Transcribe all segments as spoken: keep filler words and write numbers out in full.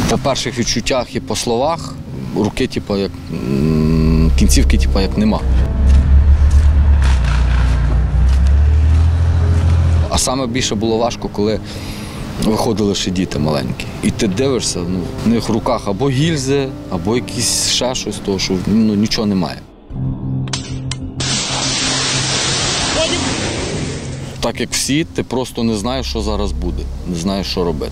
По перших відчуттях і по словах руки, типу, як кінцівки, типу, як нема. А саме більше було важко, коли виходили ще діти маленькі. І ти дивишся, ну, в них в руках або гільзи, або якісь ще щось, того, що ну, нічого немає. Так як всі, ти просто не знаєш, що зараз буде, не знаєш, що робити.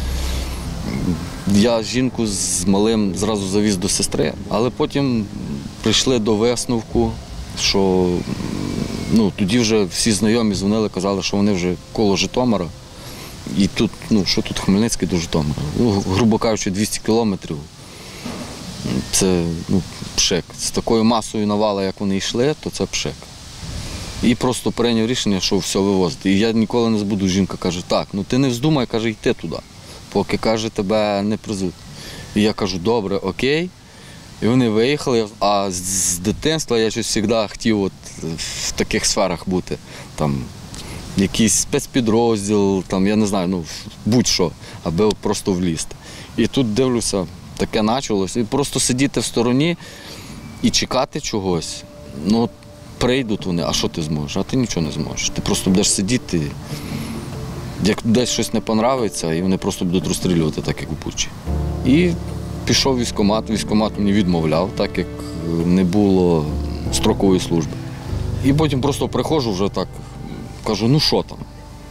Я жінку з малим зразу завіз до сестри, але потім прийшли до висновку, що ну, тоді вже всі знайомі дзвонили, казали, що вони вже коло Житомира. І тут, ну, що тут Хмельницький до Житомира? Ну, грубо кажучи, двісті кілометрів. Це ну, пшик. З такою масою навала, як вони йшли, то це пшик. І просто прийняв рішення, що все вивозити. І я ніколи не забуду, жінка каже, так, ну ти не вздумай, каже, йти туди, поки, каже, тебе не привезуть. І я кажу, добре, окей. І вони виїхали, а з дитинства я щось завжди хотів от в таких сферах бути. Там якийсь спецпідрозділ, там, я не знаю, ну будь-що, аби просто влізти. І тут дивлюся, таке почалося. І просто сидіти в стороні і чекати чогось. Ну, прийдуть вони, а що ти зможеш? А ти нічого не зможеш. Ти просто будеш сидіти, як десь щось не подобається, і вони просто будуть розстрілювати, так як у Бучі. І пішов військкомат, військкомат мені відмовляв, так як не було строкової служби. І потім просто приходжу вже так, кажу, ну що там?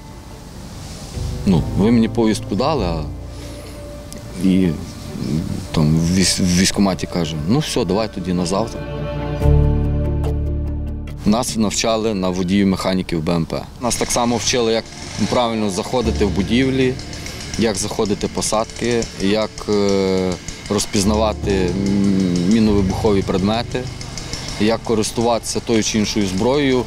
Ну, ви мені повістку дали, а і там в військкоматі каже, ну все, давай тоді на завтра. Нас навчали на водіїв-механіків Б М П. Нас так само вчили, як правильно заходити в будівлі, як заходити посадки, як розпізнавати мінно-вибухові предмети, як користуватися тою чи іншою зброєю.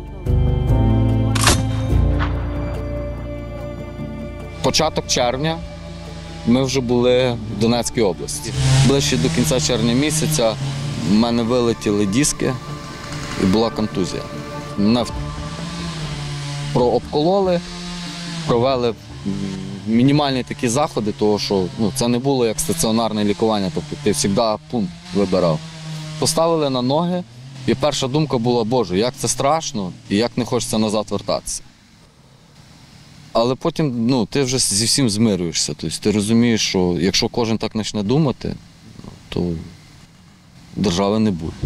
Початок червня ми вже були в Донецькій області. Ближче до кінця червня місяця в мене вилетіли диски і була контузія. Мене прообкололи, провели мінімальні такі заходи, тому що ну, це не було як стаціонарне лікування, тобто ти завжди пункт вибирав. Поставили на ноги, і перша думка була, боже, як це страшно і як не хочеться назад вертатися. Але потім ну, ти вже зі всім змирюєшся, тобто ти розумієш, що якщо кожен так почне думати, то держави не буде.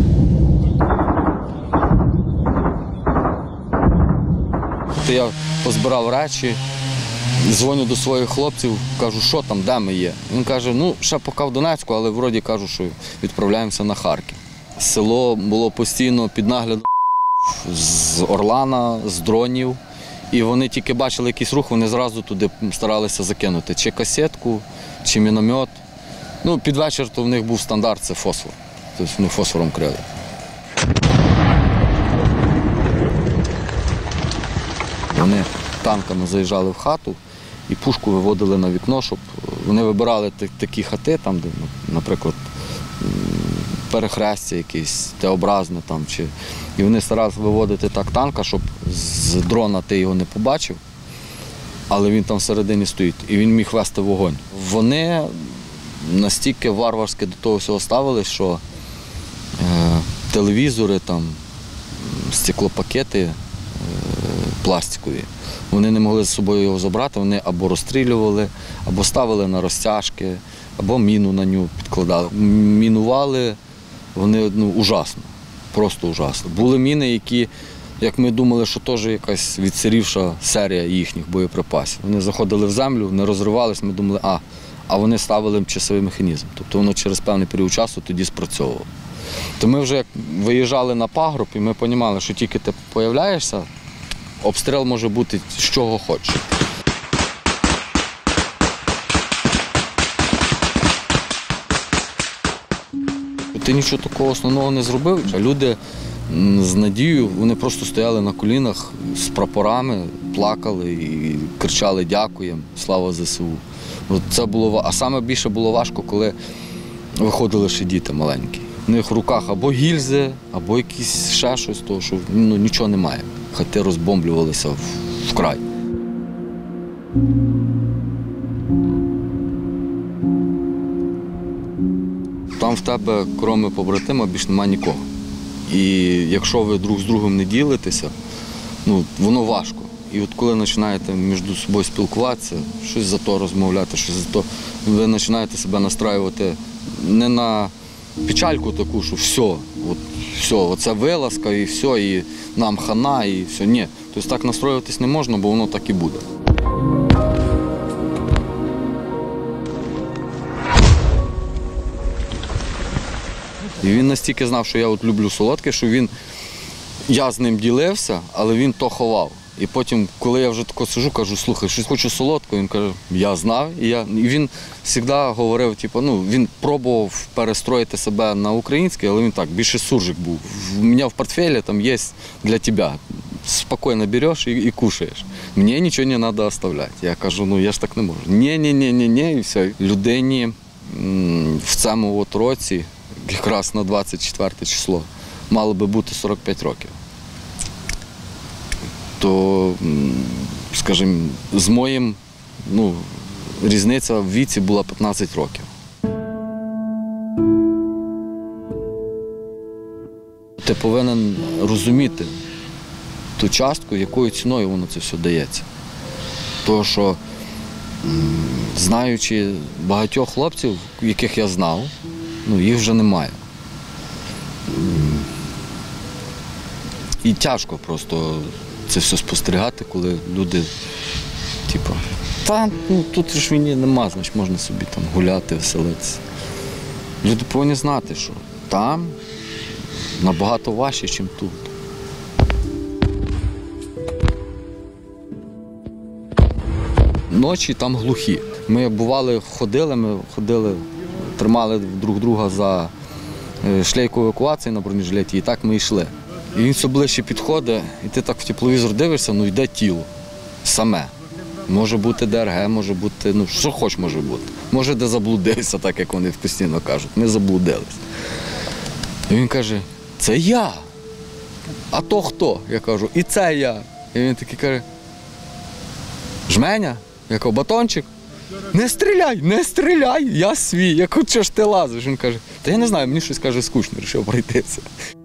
Я позбирав речі, дзвоню до своїх хлопців, кажу, що там, де ми є. Він каже, ну, ще поки в Донецьку, але вроді кажу, що відправляємося на Харків. Село було постійно під наглядом з Орлана, з дронів. І вони тільки бачили якийсь рух, вони зразу туди старалися закинути. Чи касетку, чи міномет. Ну, під вечір то в них був стандарт, це фосфор. Тобто вони фосфором крили. Вони танками заїжджали в хату і пушку виводили на вікно, щоб вони вибирали такі хати, там, де, наприклад, перехрестя якесь, Т-образне там, чи... і вони старалися виводити так танка, щоб з дрона ти його не побачив, але він там всередині стоїть, і він міг вести вогонь. Вони настільки варварськи до того всього ставились, що е, телевізори, там, стеклопакети е, пластикові, вони не могли з собою його забрати, вони або розстрілювали, або ставили на розтяжки, або міну на нього підкладали. Мінували вони ну, ужасно, просто ужасно. Були міни, які, як ми думали, що теж якась відсирівша серія їхніх боєприпасів. Вони заходили в землю, не розривались, ми думали, а, а вони ставили часовий механізм. Тобто воно через певний період часу тоді спрацьовувало. То ми вже як виїжджали на пагорб, і ми розуміли, що тільки ти з'являєшся, обстріл може бути з чого хочеш. Ти нічого такого основного не зробив, а люди з надією, вони просто стояли на колінах з прапорами, плакали і кричали «Дякуємо, слава Зе Се У». От це було, а саме більше було важко, коли виходили ще діти маленькі. У них в руках або гільзи, або якісь ще щось, того, що ну, нічого немає. Хати розбомблювалися вкрай. там в тебе, крім побратима, більш немає нікого. І якщо ви друг з другом не ділитеся, ну, воно важко. І от коли починаєте між собою спілкуватися, щось за то розмовляти, щось за то, ви починаєте себе настраювати не на печальку таку, що все, от, все, оце вилазка і все, і нам хана, і все. Ні, тобто так настроюватись не можна, бо воно так і буде. І він настільки знав, що я от люблю солодке, що він, я з ним ділився, але він то ховав. І потім, коли я вже тако сижу, кажу, слухай, щось хочу солодкого, він каже, я знав. І, я... і він завжди говорив, типу, ну, він пробував перестроїти себе на українське, але він так, більше суржик був. У мене в портфелі там є для тебе. Спокійно береш і, і кушаєш. Мені нічого не треба оставляти. Я кажу, ну я ж так не можу. Ні-ні-ні-ні-ні, і все. Людині в цьому от році, якраз на двадцять четверте число, мало би бути сорок п'ять років. То, скажімо, з моїм, ну, різниця в віці була п'ятнадцять років. Ти повинен розуміти ту частку, якою ціною воно це все дається. Тому що, знаючи багатьох хлопців, яких я знав, ну, їх вже немає. І тяжко просто це все спостерігати, коли люди, типу, та ну, тут ж війни нема, значить можна собі там гуляти, веселитися. Люди повинні знати, що там набагато важче, ніж тут. Ночі там глухі. Ми бували, ходили, ми ходили, тримали друг друга за шлейку евакуації на бронежилеті, і так ми йшли. І він все ближче підходить, і ти так в тепловізор дивишся, ну йде тіло. Саме. Може бути ДРГ, може бути, ну що хоч може бути. Може де заблудився, так як вони постійно кажуть. Ми заблудились. І він каже, це я. А то хто? Я кажу, і це я. І він такий каже, жменя? Я кажу, батончик? Не стріляй, не стріляй, я свій. Я кажу, що ж ти лазиш? Він каже, та я не знаю, мені щось каже скучно, вирішив пройтися.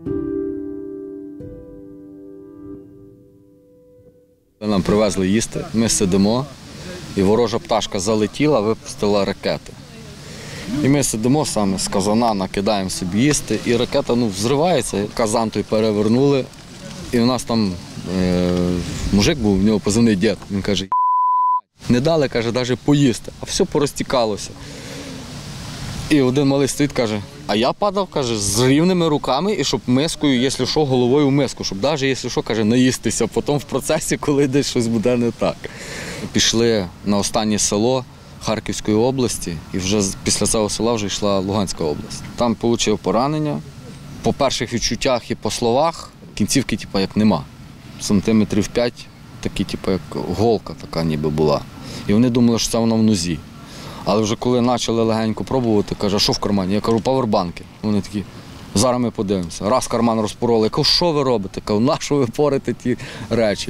Нам привезли їсти, ми сидимо, і ворожа пташка залетіла, випустила ракети. І ми сидимо саме з казана, накидаємо собі їсти, і ракета ну, взривається, казан той перевернули. І у нас там е, мужик був, в нього позивний дід, він каже, не дали, каже, навіть поїсти, а все порозтікалося. І один малий стоїть, каже, а я падав, каже, з рівними руками, і щоб мискою, якщо що, головою в миску, щоб навіть, якщо що, каже, наїстися, потім в процесі, коли десь щось буде не так. Пішли на останнє село Харківської області, і вже після цього села вже йшла Луганська область. Там отримав поранення. По перших відчуттях і по словах кінцівки, типу, як нема. Сантиметрів п'ять, такі, типу, як голка така ніби була. І вони думали, що це воно в нозі. Але вже коли почали легенько пробувати, каже, а що в кармані? Я кажу, павербанки. Вони такі, зараз ми подивимося. Раз карман розпороли, я кажу, що ви робите? Я кажу, на що ви порите ті речі?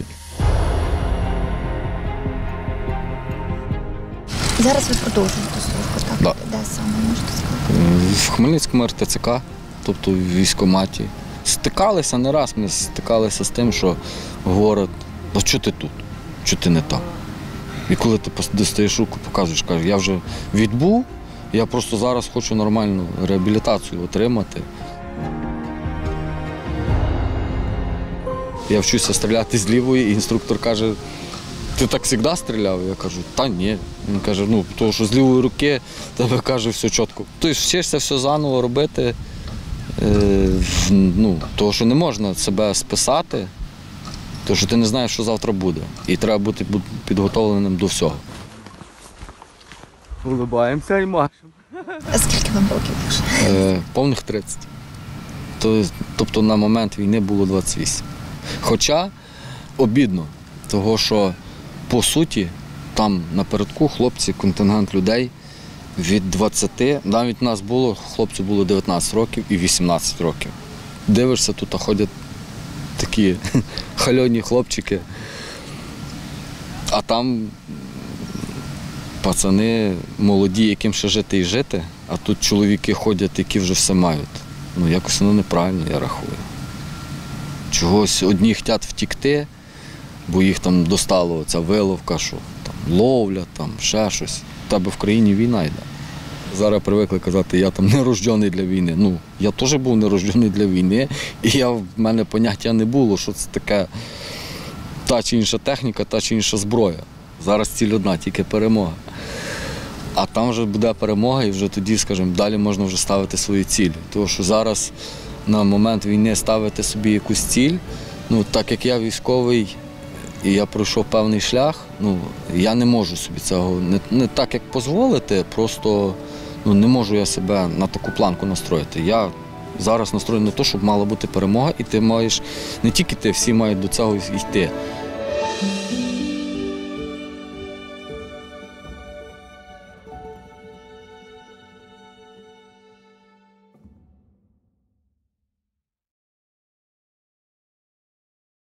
Зараз ви продовжуєте службу, так? Да. Де саме, можете сказати? В Хмельницькому ер те це ка, тобто в військкоматі. Стикалися не раз, ми стикалися з тим, що говорять, а чого ти тут? Чого ти не там? І коли ти достаєш руку, показуєш, кажеш, я вже відбув, я просто зараз хочу нормальну реабілітацію отримати. Я вчуся стріляти з лівої, і інструктор каже, ти так завжди стріляв? Я кажу, та ні. Він каже, ну, тому що з лівої руки тебе каже все чітко. Ти вчишся все заново робити, е, ну, тому що не можна себе списати. Тому що ти не знаєш, що завтра буде. І треба бути підготовленим до всього. Улибаємося і машемо. А скільки вам років вже? Е, повних тридцять. Тобто на момент війни було двадцять вісім. Хоча обідно, того що по суті там напередку хлопці, контингент людей від двадцяти, навіть у нас було, хлопців було дев'ятнадцять років і вісімнадцять років. Дивишся, тут ходять такі хальоні хлопчики, а там пацани молоді, яким ще жити і жити, а тут чоловіки ходять, які вже все мають. Ну, якось воно неправильно, я рахую. Чогось одні хочуть втікти, бо їх там достала ця виловка, що там ловля, там ще щось. У тебе в країні війна йде. Зараз привикли казати, я там не рождений для війни. Ну, я теж був не рождений для війни, і я, в мене поняття не було, що це таке та чи інша техніка, та чи інша зброя. Зараз ціль одна, тільки перемога. А там вже буде перемога, і вже тоді, скажімо, далі можна вже ставити свої цілі. Тому що зараз на момент війни ставити собі якусь ціль, ну, так як я військовий, і я пройшов певний шлях, ну, я не можу собі цього, не, не так, як дозволити, просто ну, не можу я себе на таку планку настроїти. Я зараз настроєний на те, щоб мала бути перемога, і ти маєш, не тільки ти, всі мають до цього йти.